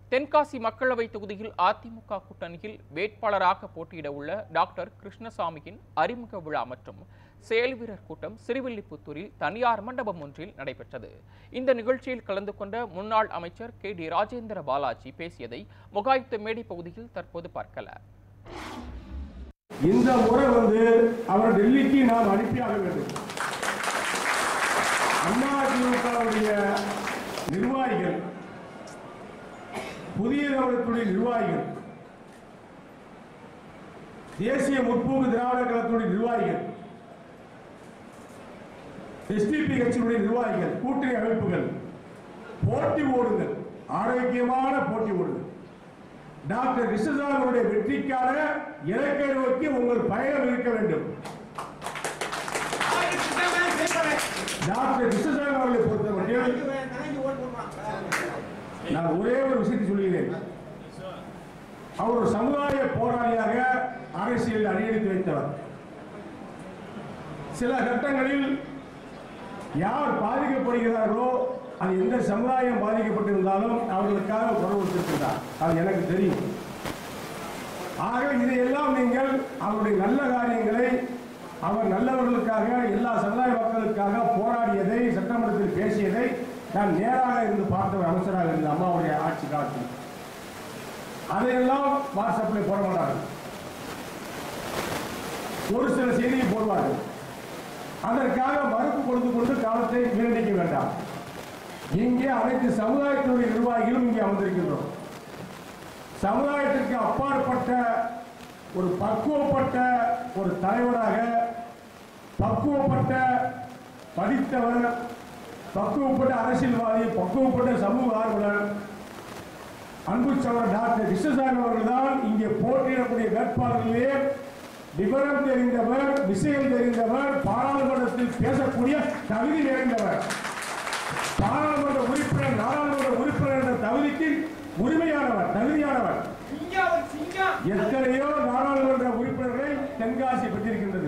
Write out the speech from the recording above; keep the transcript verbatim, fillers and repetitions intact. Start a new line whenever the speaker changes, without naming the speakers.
தென்காசி மக்களவை தொகுதியில் அதிமுக கூட்டணியில் வேட்பாளராக போட்டியிட உள்ள டாக்டர் கிருஷ்ணசாமியின் அறிமுக விழா மற்றும் செயல்வீரர் கூட்டம் சிறுவில்லிபுத்தூரில் தனியார் மண்டபம் ஒன்றில் நடைபெற்றது. இந்த நிகழ்ச்சியில் கலந்து கொண்ட முன்னாள் அமைச்சர் கே டி ராஜேந்திர பாலாஜி பேசியதை முகாயுத்த மேடை பகுதியில் தற்போது பார்க்கலாம்.
இந்த முறை வந்து அவர் டெல்லிக்கு நாம் அனுப்பியாக வேண்டும். அதிமுகவுடைய நிர்வாகிகள், புதிய தமிழகத்துடைய நிர்வாகிகள், தேசிய முற்போக்கு திராவிட கழகத்துடைய நிர்வாகிகள், எஸ்டிபி கட்சியினுடைய நிர்வாகிகள், கூட்டணி அமைப்புகள் போட்டி ஓடுங்கள், ஆரோக்கியமான போட்டி ஓடுங்கள். டாக்டர் கிருஷ்ணசாமியுடைய வெற்றிக்கான இலக்கை நோக்கி உங்கள் பயணம் இருக்க வேண்டும். டாக்டர் கிருஷ்ணசாமி அவர்களை பொறுத்தவரையில் நான் ஒரே ஒரு விஷயத்தை சொல்கிறேன். அவர் ஒரு சமுதாய போராளியாக அரசியல் அடியெடுத்து வைத்தவர். சில கட்டங்களில் யார் பாதிக்கப்படுகிறார்களோ, அது எந்த சமுதாயம் பாதிக்கப்பட்டிருந்தாலும் அவர்களுக்காக குரல் கொடுத்திருக்கிறார். அது எனக்கு தெரியும். ஆக இதையெல்லாம் நீங்கள் அவருடைய நல்ல காரியங்களை, அவர் நல்லவர்களுக்காக, எல்லா சமுதாய மக்களுக்காக போராடியதை, சட்டமன்றத்தில் பேசியதை நான் நேராக இருந்து பார்த்த ஒரு அமைச்சராக இருந்த அம்மாவுடைய ஆட்சி காலத்தில் அதையெல்லாம் வாட்ஸ்அப்பில் போட மாட்டார்கள். ஒரு சில செய்தியை போடுவார்கள். அதற்காக மறுப்பு கொடுத்து கொண்டு காலத்தை வீணடிக்க வேண்டாம். இங்கே அனைத்து சமுதாயத்தினுடைய நிர்வாகிகளும் இங்கே அமர்ந்திருக்கின்றோம். சமுதாயத்திற்கு அப்பாற்பட்ட ஒரு பக்குவப்பட்ட ஒரு தலைவராக, பக்குவப்பட்ட படித்தவர், பக்குவப்பட்ட அரசியல்வாதி, பக்குவப்பட்ட சமூக ஆர்வலர் அன்பு சகோதரர் டாக்டர் கிருஷ்ணசாமி அவர்கள் தான் இங்கே போட்டியிடக்கூடிய வேட்பாளர்களே விவரம் தெரிந்தவர், விஷயம் தெரிந்தவர், பாராளுமன்றத்தில் பேசக்கூடிய தகுதி நிறைந்தவர், பாராளுமன்ற உறுப்பினர், நாடாளுமன்ற உறுப்பினர் என்ற தகுதிக்கு உரிமையானவர், தகுதியானவர். எத்தனையோ நாடாளுமன்ற உறுப்பினர்களை தென்காசி பெற்றிருக்கின்றது.